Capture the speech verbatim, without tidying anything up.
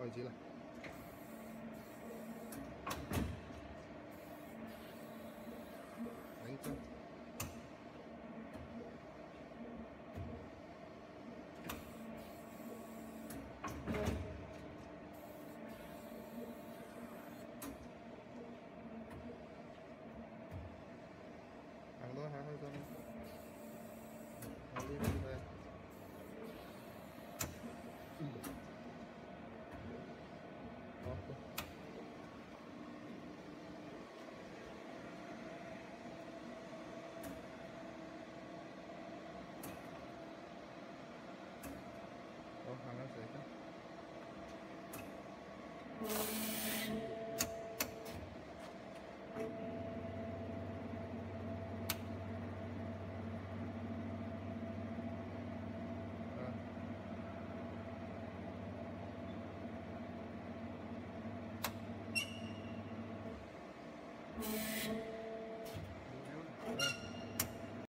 位置啦。等陣。行多下開心。我呢邊咧。 好，好，行下水㗎。啊。